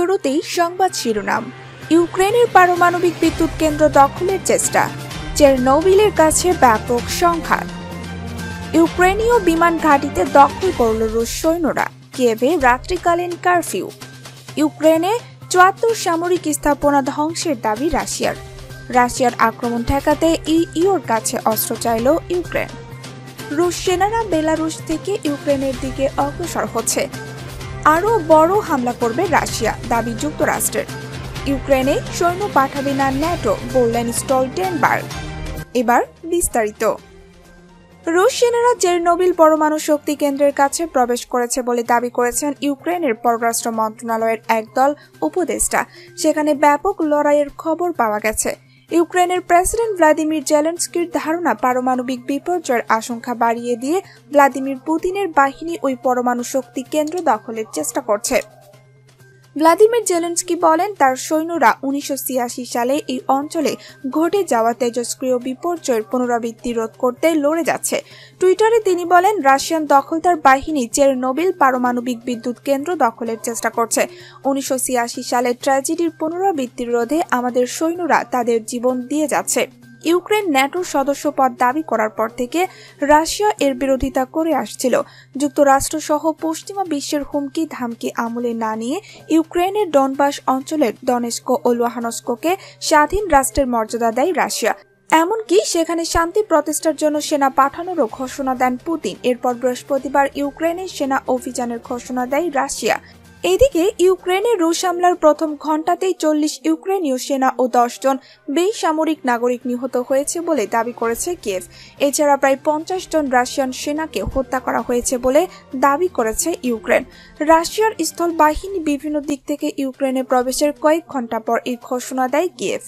শুরুতেই সংবাদ শিরোনাম। ইউক্রেনের পারমাণবিক বিদ্যুৎ কেন্দ্র দখলের চেষ্টা, চেরনোবিলের কাছে ব্যাপক সংঘাত। ইউক্রেনীয় বিমান ঘাঁটিতে দখল করল রুশ সৈন্যরা, কিয়েভে রাত্রিকালীন কারফিউ। ইউক্রেনে ৭৪ সামরিক স্থাপনা ধ্বংসের দাবি রাশিয়ার আক্রমণ ঠেকাতে ইউর কাছে অস্ত্র চাইল ইউক্রেন। রুশ সেনারা বেলারুশ থেকে ইউক্রেনের দিকে অগ্রসর হচ্ছে। আরও বড় হামলা করবে রাশিয়া, দাবি যুক্তরাষ্ট্রের। ইউক্রেনে সৈন্য পাঠাবে না ন্যাটো, বললেন স্টলটেনবার্গ। এবার বিস্তারিত। রুশ সেনারা চেরনোবিল পরমাণু শক্তি কেন্দ্রের কাছে প্রবেশ করেছে বলে দাবি করেছেন ইউক্রেনের পররাষ্ট্র মন্ত্রণালয়ের একদল উপদেষ্টা। সেখানে ব্যাপক লড়াইয়ের খবর পাওয়া গেছে। ইউক্রেনের প্রেসিডেন্ট ভ্লাদিমির জেলেনস্কির ধারণা, পারমাণবিক বিপর্যয়ের আশঙ্কা বাড়িয়ে দিয়ে ভ্লাদিমির পুতিনের বাহিনী ওই পরমাণু শক্তি কেন্দ্র দখলের চেষ্টা করছে। ভ্লাদিমির জেলেনস্কি বলেন, তার সৈন্যরা ১৯৮৬ সালে এই অঞ্চলে ঘটে যাওয়া তেজস্ক্রিয় বিপর্যয়ের পুনরাবৃত্তি রোধ করতে লড়ে যাচ্ছে। টুইটারে তিনি বলেন, রাশিয়ান দখলদার বাহিনী চেরনোবিল পারমাণবিক বিদ্যুৎ কেন্দ্র দখলের চেষ্টা করছে। ১৯৮৬ সালের ট্র্যাজেডির পুনরাবৃত্তি রোধে আমাদের সৈন্যরা তাদের জীবন দিয়ে যাচ্ছে। ইউক্রেন ন্যাটোর সদস্য পদ দাবি করার পর থেকে রাশিয়া এর বিরোধিতা করে আসছিল। যুক্তরাষ্ট্র সহ পশ্চিমা বিশ্বের হুমকি ধামকি আমলে না নিয়ে ইউক্রেনের ডনবাস অঞ্চলের দনেস্ক ও লুহানস্ককে স্বাধীন রাষ্ট্রের মর্যাদা দেয় রাশিয়া। এমনকি সেখানে শান্তি প্রতিষ্ঠার জন্য সেনা পাঠানোরও ঘোষণা দেন পুতিন। এরপর বৃহস্পতিবার ইউক্রেনের সেনা অভিযানের ঘোষণা দেয় রাশিয়া। এদিকে ইউক্রেনের রুশ হামলার প্রথম ঘণ্টাতেই ৪০ ইউক্রেনীয় সেনা ও ১০ জন বেসামরিক নাগরিক নিহত হয়েছে বলে দাবি করেছে কিয়েভ। এছাড়া প্রায় ৫০ জন রাশিয়ান সেনাকে হত্যা করা হয়েছে বলে দাবি করেছে ইউক্রেন। রাশিয়ার স্থল বাহিনী বিভিন্ন দিক থেকে ইউক্রেনে প্রবেশের কয়েক ঘণ্টা পর এই ঘোষণা দেয় কিয়েভ।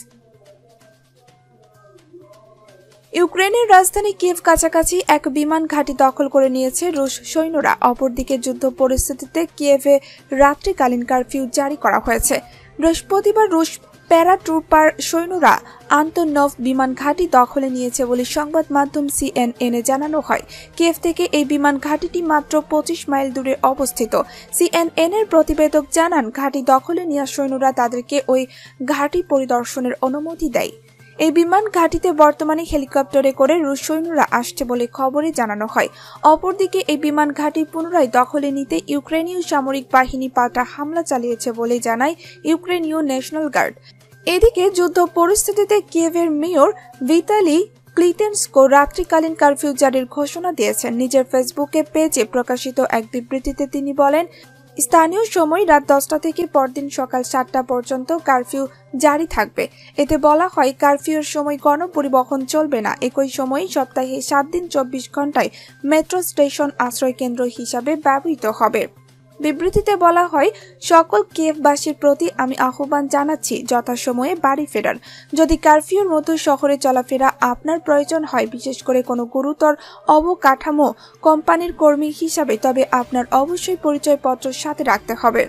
ইউক্রেনের রাজধানী কিয়েভ কাছাকাছি এক বিমান ঘাঁটি দখল করে নিয়েছে রুশ সৈন্যরা। অপরদিকে যুদ্ধ পরিস্থিতিতে কিয়েভে রাত্রিকালীন কারফিউ জারি করা হয়েছে। বৃহস্পতিবার রুশ প্যারাট্রুপার সৈন্যরা আন্তনভ বিমান ঘাঁটি দখলে নিয়েছে বলে সংবাদ মাধ্যম সিএনএনে জানানো হয়। কিয়েভ থেকে এই বিমান ঘাঁটিটি মাত্র ২৫ মাইল দূরে অবস্থিত। সিএনএনের প্রতিবেদক জানান, ঘাঁটি দখলে নেওয়া সৈন্যরা তাদেরকে ওই ঘাঁটি পরিদর্শনের অনুমতি দেয়। এই বিমান ঘাঁটিতে বর্তমানে হেলিকপ্টারে করে রুশ সৈন্যরা আসছে বলে খবরে জানানো হয়। অপরদিকে এই বিমান ঘাঁটি পুনরায় দখলে নিতে ইউক্রেনীয় সামরিক বাহিনী পাল্টা হামলা চালিয়েছে বলে জানায় ইউক্রেনীয় ন্যাশনাল গার্ড। এদিকে যুদ্ধ পরিস্থিতিতে কিয়েভের মেয়র ভিতালি ক্লিতেনস্কো রাত্রিকালীন কারফিউ জারির ঘোষণা দিয়েছেন। নিজের ফেসবুকে পেজে প্রকাশিত এক বিবৃতিতে তিনি বলেন, স্থানীয় সময় রাত ১০টা থেকে পরদিন সকাল ৭টা পর্যন্ত কারফিউ জারি থাকবে। এতে বলা হয়, কারফিউর সময় গণপরিবহন চলবে না। একই সময়ে সপ্তাহে ৭ দিন ২৪ ঘন্টায় মেট্রো স্টেশন আশ্রয় কেন্দ্র হিসাবে ব্যবহৃত হবে। বিবৃতিতে বলা হয়, সকল কিয়েভবাসীর প্রতি আমি আহ্বান জানাচ্ছি যথাসময়ে বাড়ি ফেরার। যদি কারফিউর মধ্যে শহরে চলাফেরা আপনার প্রয়োজন হয়, বিশেষ করে কোনো গুরুতর অবকাঠামো কোম্পানির কর্মী হিসাবে, তবে আপনার অবশ্যই পরিচয়পত্র সাথে রাখতে হবে।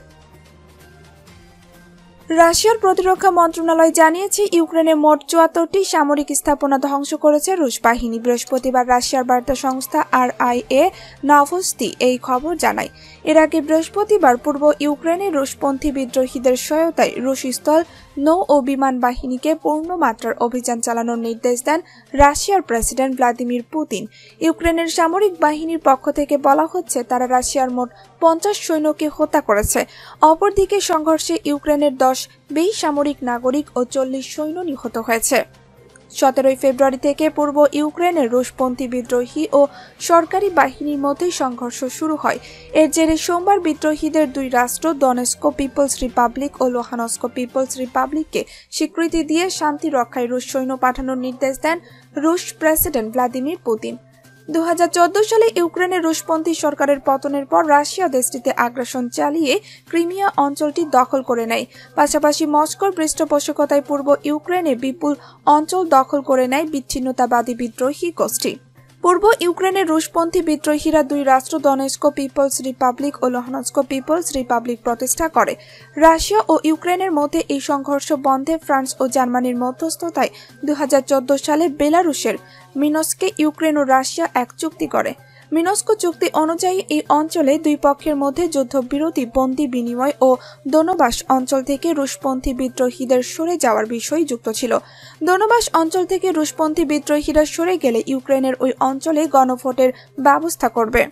রাশিয়ার প্রতিরক্ষা মন্ত্রণালয় জানিয়েছে, ইউক্রেনে মোট ৭৪টি সামরিক স্থাপনা ধ্বংস করেছে রুশ বাহিনী। বৃহস্পতিবার রাশিয়ার বার্তা সংস্থা RIA নভোস্তি এই খবর জানায়। এর আগে বৃহস্পতিবার পূর্ব ইউক্রেনে রুশপন্থী বিদ্রোহীদের সহায়তায় রুশ স্থল, নৌ ও বিমান বাহিনীকে পূর্ণমাত্রার অভিযান চালানোর নির্দেশ দেন রাশিয়ার প্রেসিডেন্ট ভ্লাদিমির পুতিন। ইউক্রেনের সামরিক বাহিনীর পক্ষ থেকে বলা হচ্ছে, তারা রাশিয়ার মোট ৫০ সৈন্যকে হত্যা করেছে। অপরদিকে সংঘর্ষে ইউক্রেনের ১০ বেসামরিক নাগরিক ও ৪০ সৈন্য নিহত হয়েছে। ১৭ ফেব্রুয়ারি থেকে পূর্ব ইউক্রেনের রুশপন্থী বিদ্রোহী ও সরকারি বাহিনীর মধ্যে সংঘর্ষ শুরু হয়। এর জেরে সোমবার বিদ্রোহীদের দুই রাষ্ট্র দনেস্ক পিপলস রিপাবলিক ও লুহানস্ক পিপলস রিপাবলিককে স্বীকৃতি দিয়ে শান্তি রক্ষায় রুশ সৈন্য পাঠানোর নির্দেশ দেন রুশ প্রেসিডেন্ট ভ্লাদিমির পুতিন। ২০১৪ সালে ইউক্রেনের রুশপন্থী সরকারের পতনের পর রাশিয়া দেশটিতে আগ্রাসন চালিয়ে ক্রিমিয়া অঞ্চলটি দখল করে নেয়। পাশাপাশি মস্কোর পৃষ্ঠপোষকতায় পূর্ব ইউক্রেনে বিপুল অঞ্চল দখল করে নেয় বিচ্ছিন্নতাবাদী বিদ্রোহী গোষ্ঠী। পূর্ব ইউক্রেনের রুশপন্থী বিদ্রোহীরা দুই রাষ্ট্র দনেস্ক পিপলস রিপাবলিক ও লুহানস্ক পিপলস রিপাবলিক প্রতিষ্ঠা করে। রাশিয়া ও ইউক্রেনের মধ্যে এই সংঘর্ষ বন্ধে ফ্রান্স ও জার্মানির মধ্যস্থতায় ২০১৪ সালে বেলারুশের মিনস্কে ইউক্রেন ও রাশিয়া এক চুক্তি করে। মিনস্ক চুক্তি অনুযায়ী এই অঞ্চলে দুই পক্ষের মধ্যে যুদ্ধবিরতি, বন্দী বিনিময় ও দোনবাস অঞ্চল থেকে রুশপন্থী বিদ্রোহীদের সরে যাওয়ার বিষয় যুক্ত ছিল। দোনবাস অঞ্চল থেকে রুশপন্থী বিদ্রোহীরা সরে গেলে ইউক্রেনের ওই অঞ্চলে গণভোটের ব্যবস্থা করবে।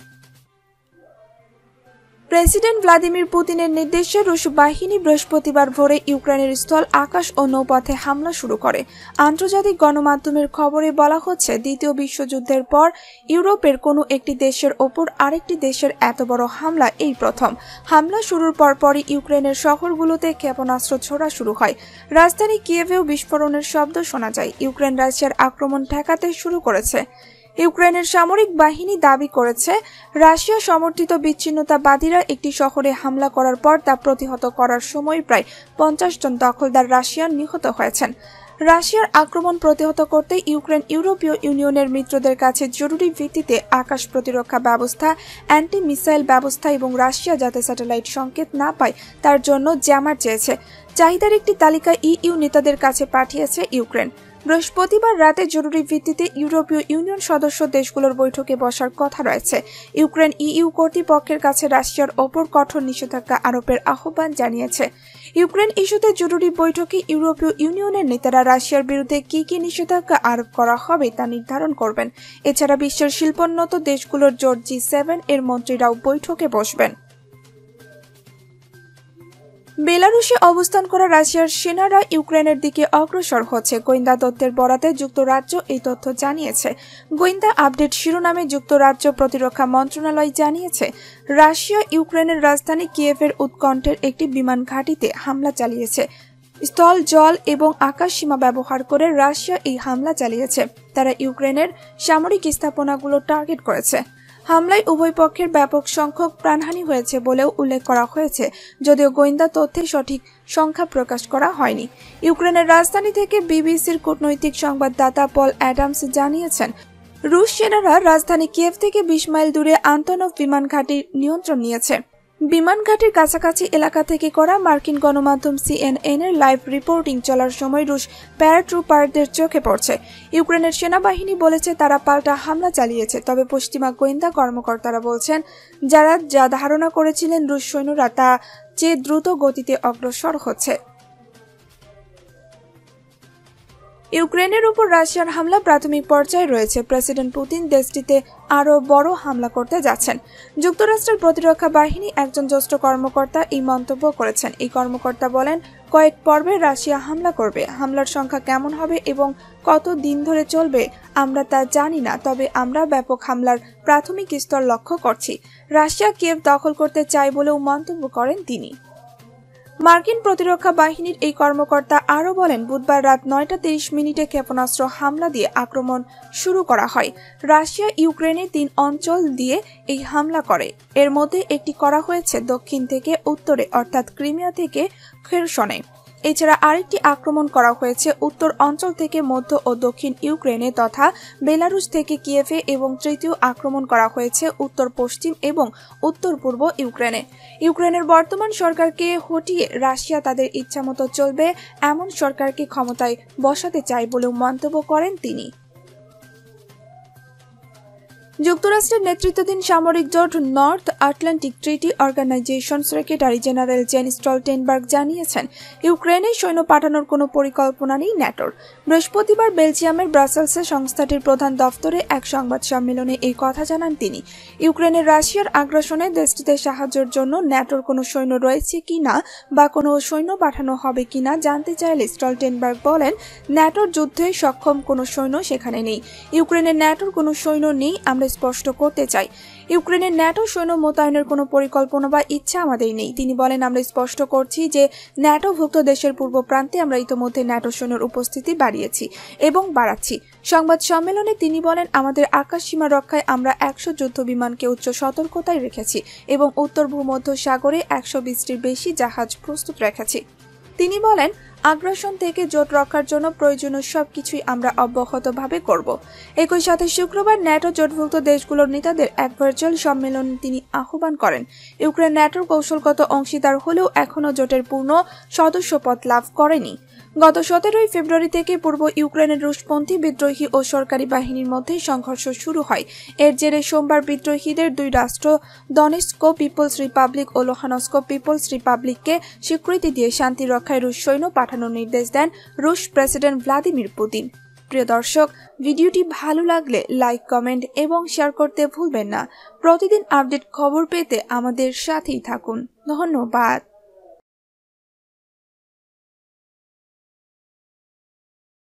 প্রেসিডেন্ট ভ্লাদিমির পুতিনের নির্দেশে রুশ বাহিনী বৃহস্পতিবার ভোরে ইউক্রেনের স্থল, আকাশ ও নৌপথে হামলা শুরু করে। আন্তর্জাতিক গণমাধ্যমের খবরে বলা হচ্ছে, দ্বিতীয় বিশ্বযুদ্ধের পর ইউরোপের কোনো একটি দেশের ওপর আরেকটি দেশের এত বড় হামলা এই প্রথম। হামলা শুরুর পরপরই ইউক্রেনের শহরগুলোতে ক্ষেপণাস্ত্র ছোড়া শুরু হয়। রাজধানী কিয়েভেও বিস্ফোরণের শব্দ শোনা যায়। ইউক্রেন রাশিয়ার আক্রমণ ঠেকাতে শুরু করেছে। ইউক্রেনের সামরিক বাহিনী দাবি করেছে, রাশিয়া সমর্থিত বিচ্ছিন্নতাবাদীরা একটি শহরে হামলা করার পর তা প্রতিহত করার সময় প্রায় 50 জন দখলদার রাশিয়ান নিহত হয়েছেন। রাশিয়ার আক্রমণ প্রতিহত করতে ইউক্রেন ইউরোপীয় ইউনিয়নের মিত্রদের কাছে জরুরি ভিত্তিতে আকাশ প্রতিরক্ষা ব্যবস্থা, অ্যান্টি মিসাইল ব্যবস্থা এবং রাশিয়া যাতে স্যাটেলাইট সংকেত না পায় তার জন্য জ্যামার চেয়েছে। চাহিদার একটি তালিকা ইইউ নেতাদের কাছে পাঠিয়েছে ইউক্রেন। বৃহস্পতিবার রাতে জরুরি ভিত্তিতে ইউরোপীয় ইউনিয়ন সদস্য দেশগুলোর বৈঠকে বসার কথা রয়েছে। ইউক্রেন ইইউ কর্তৃপক্ষের কাছে রাশিয়ার ওপর কঠোর নিষেধাজ্ঞা আরোপের আহ্বান জানিয়েছে। ইউক্রেন ইস্যুতে জরুরি বৈঠকে ইউরোপীয় ইউনিয়নের নেতারা রাশিয়ার বিরুদ্ধে কি কি নিষেধাজ্ঞা আরোপ করা হবে তা নির্ধারণ করবেন। এছাড়া বিশ্বের শিল্পোন্নত দেশগুলোর জোট G7 এর মন্ত্রীরাও বৈঠকে বসবেন। বেলারুশে অবস্থান করা রাশিয়ার সেনারা ইউক্রেনের দিকে অগ্রসর হচ্ছে। গোয়েন্দা তথ্যের বরাতে যুক্তরাজ্য এই তথ্য জানিয়েছে। গোয়েন্দা আপডেট শিরোনামে যুক্তরাজ্য প্রতিরক্ষা মন্ত্রণালয় জানিয়েছে, রাশিয়া ইউক্রেনের রাজধানী কিয়েভের উৎকণ্ঠের একটি বিমান ঘাঁটিতে হামলা চালিয়েছে। স্থল, জল এবং আকাশ সীমা ব্যবহার করে রাশিয়া এই হামলা চালিয়েছে। তারা ইউক্রেনের সামরিক স্থাপনাগুলো টার্গেট করেছে। হামলায় উভয় পক্ষের ব্যাপক সংখ্যক প্রাণহানি হয়েছে বলেও উল্লেখ করা হয়েছে, যদিও গোয়েন্দা তথ্যে সঠিক সংখ্যা প্রকাশ করা হয়নি। ইউক্রেনের রাজধানী থেকে বিবিসির কূটনৈতিক সংবাদদাতা পল অ্যাডামস জানিয়েছেন, রুশ সেনারা রাজধানী কিয়েভ থেকে 20 মাইল দূরে আন্তনভ বিমান ঘাঁটির নিয়ন্ত্রণ নিয়েছে। বিমান ঘাঁটির কাছাকাছি এলাকা থেকে করা মার্কিন গণমাধ্যম CNN এর লাইভ রিপোর্টিং চলার সময় রুশ প্যারাট্রুপারদের চোখে পড়ছে। ইউক্রেনের সেনাবাহিনী বলেছে তারা পাল্টা হামলা চালিয়েছে, তবে পশ্চিমা গোয়েন্দা কর্মকর্তারা বলছেন, যারা যা ধারণা করেছিলেন রুশ সৈন্যরা তা চেয়ে দ্রুত গতিতে অগ্রসর হচ্ছে। ইউক্রেনের উপর রাশিয়ার হামলা প্রাথমিক পর্যায়ে রয়েছে। প্রেসিডেন্ট পুতিন দেশটিতে আরও বড় হামলা করতে যাচ্ছেন। যুক্তরাষ্ট্রের প্রতিরক্ষা বাহিনী একজন জ্যেষ্ঠ কর্মকর্তা এই মন্তব্য করেছেন। এই কর্মকর্তা বলেন, কয়েক পর্বে রাশিয়া হামলা করবে। হামলার সংখ্যা কেমন হবে এবং কত দিন ধরে চলবে আমরা তা জানি না, তবে আমরা ব্যাপক হামলার প্রাথমিক স্তর লক্ষ্য করছি। রাশিয়া কিয়েভ দখল করতে চায় বলেও মন্তব্য করেন তিনি। মার্কিন প্রতিরক্ষা বাহিনীর এই কর্মকর্তা আরও বলেন, বুধবার রাত 9:30 ক্ষেপণাস্ত্র হামলা দিয়ে আক্রমণ শুরু করা হয়। রাশিয়া ইউক্রেনের 3 অঞ্চল দিয়ে এই হামলা করে। এর মধ্যে একটি করা হয়েছে দক্ষিণ থেকে উত্তরে, অর্থাৎ ক্রিমিয়া থেকে খেরসনে। এছাড়া আরেকটি আক্রমণ করা হয়েছে উত্তর অঞ্চল থেকে মধ্য ও দক্ষিণ ইউক্রেনে তথা বেলারুশ থেকে কিয়েভে, এবং তৃতীয় আক্রমণ করা হয়েছে উত্তর পশ্চিম এবং উত্তর পূর্ব ইউক্রেনে। ইউক্রেনের বর্তমান সরকারকে হটিয়ে রাশিয়া তাদের ইচ্ছামতো চলবে এমন সরকারকে ক্ষমতায় বসাতে চায় বলেও মন্তব্য করেন তিনি। যুক্তরাষ্ট্রের নেতৃত্বাধীন সামরিক জোট North Atlantic Treaty Organization secretary general Jens Stoltenberg জানিয়েছেন, ইউক্রেনে সৈন্য পাঠানোর কোনো পরিকল্পনা নেই ন্যাটোর। বৃহস্পতিবার বেলজিয়ামের ব্রাসেলসে সংস্থাটির প্রধান দফতরে এক সংবাদ সম্মেলনে এই কথা জানান তিনি। ইউক্রেনের রাশিয়ার আগ্রাসনে দেশটিতে সাহায্যের জন্য ন্যাটোর কোনো সৈন্য রয়েছে কিনা বা কোনো সৈন্য পাঠানো হবে কিনা জানতে চাইলে স্টলটেনবার্গ বলেন, ন্যাটোর যুদ্ধে সক্ষম কোনো সৈন্য সেখানে নেই। ইউক্রেনের ন্যাটোর কোনো সৈন্য নেই, আমরা স্পষ্ট করতে চাই। ইউক্রেনের ন্যাটো সৈন্য মোতায়েনের কোনো পরিকল্পনা বা ইচ্ছা আমাদের নেই। তিনি বলেন, আমরা স্পষ্ট করছি যে ন্যাটোভুক্ত দেশের পূর্ব প্রান্তে আমরা ইতোমধ্যে ন্যাটো সৈন্যের উপস্থিতি বাড়িয়েছি এবং বাড়াচ্ছি। সংবাদ সম্মেলনে তিনি বলেন, আমাদের আকাশ সীমা রক্ষায় আমরা 100 যুদ্ধ বিমানকে উচ্চ সতর্কতায় রেখেছি এবং উত্তর ভূমধ্য সাগরে 120টির বেশি জাহাজ প্রস্তুত রেখেছি। তিনি বলেন, আগ্রাসন থেকে জোট রক্ষার জন্য প্রয়োজনীয় সবকিছুই আমরা অব্যাহতভাবে করব। একই সাথে শুক্রবার ন্যাটো জোটভুক্ত দেশগুলোর নেতাদের এক ভার্চুয়াল সম্মেলনে তিনি আহ্বান করেন। ইউক্রেন ন্যাটোর কৌশলগত অংশীদার হলেও এখনও জোটের পূর্ণ সদস্যপদ লাভ করেনি। গত 17 ফেব্রুয়ারি থেকে পূর্ব ইউক্রেনের রুশপন্থী বিদ্রোহী ও সরকারি বাহিনীর মধ্যে সংঘর্ষ শুরু হয়। এর জেরে সোমবার বিদ্রোহীদের দুই রাষ্ট্র দনেস্ক পিপলস রিপাবলিক ও লুহানস্ক পিপলস রিপাবলিককে স্বীকৃতি দিয়ে শান্তি রক্ষায় রুশ সৈন্য পাঠানোর নির্দেশ দেন রুশ প্রেসিডেন্ট ভ্লাদিমির পুতিন। প্রিয় দর্শক, ভিডিওটি ভালো লাগলে লাইক, কমেন্ট এবং শেয়ার করতে ভুলবেন না। প্রতিদিন আপডেট খবর পেতে আমাদের সাথেই থাকুন। ধন্যবাদ।